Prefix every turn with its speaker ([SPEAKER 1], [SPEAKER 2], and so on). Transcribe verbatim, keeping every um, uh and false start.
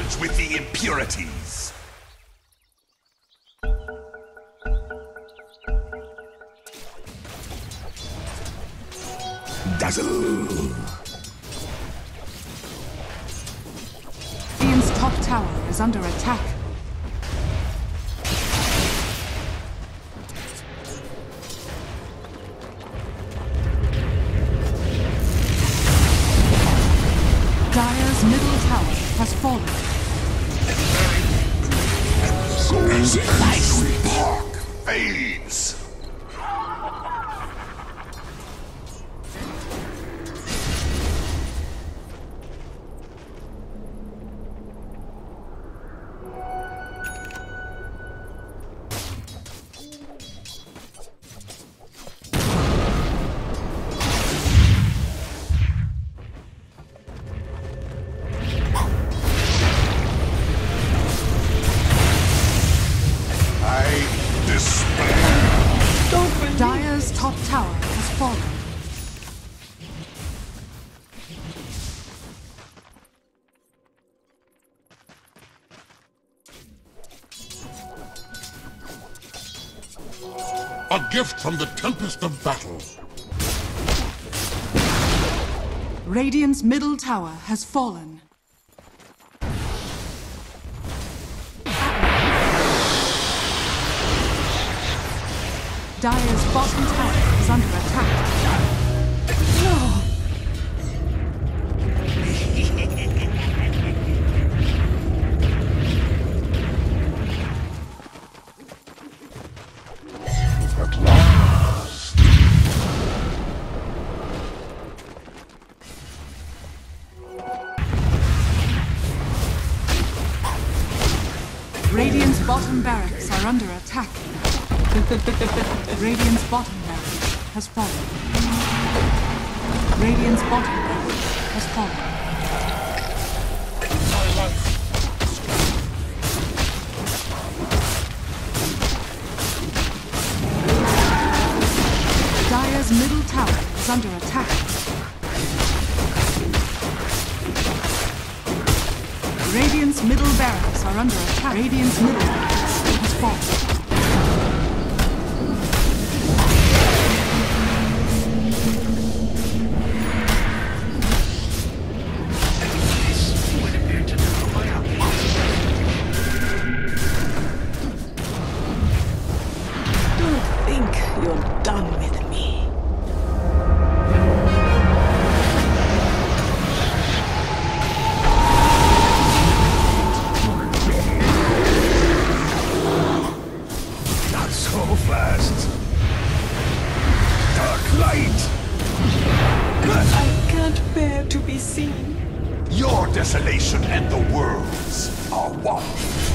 [SPEAKER 1] Purge with the impurities. Dazzle!
[SPEAKER 2] Radiant's top tower is under attack. Dire's middle tower has fallen.
[SPEAKER 1] As life spark fades.
[SPEAKER 2] Dire's top tower has fallen.
[SPEAKER 3] A gift from the tempest of battle.
[SPEAKER 2] Radiant's middle tower has fallen. Dire's bottom tower is under attack. No!
[SPEAKER 3] At last.
[SPEAKER 2] Radiant's bottom barracks are under attack. Radiant's bottom barracks has fallen. Radiant's bottom barracks has fallen. Dire's middle tower is under attack. Radiant's middle barracks are under attack. Radiant's middle barracks has fallen.
[SPEAKER 4] You're done with me.
[SPEAKER 1] Not so fast. Dark light!
[SPEAKER 4] I can't bear to be seen.
[SPEAKER 1] Your desolation and the world's are one.